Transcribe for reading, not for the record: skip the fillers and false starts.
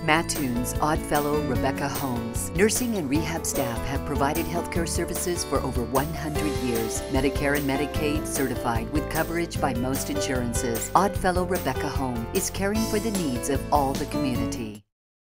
Mattoon's Oddfellow Rebecca Holmes. Nursing and rehab staff have provided healthcare services for over 100 years. Medicare and Medicaid certified with coverage by most insurances. Oddfellow Rebecca Home is caring for the needs of all the community.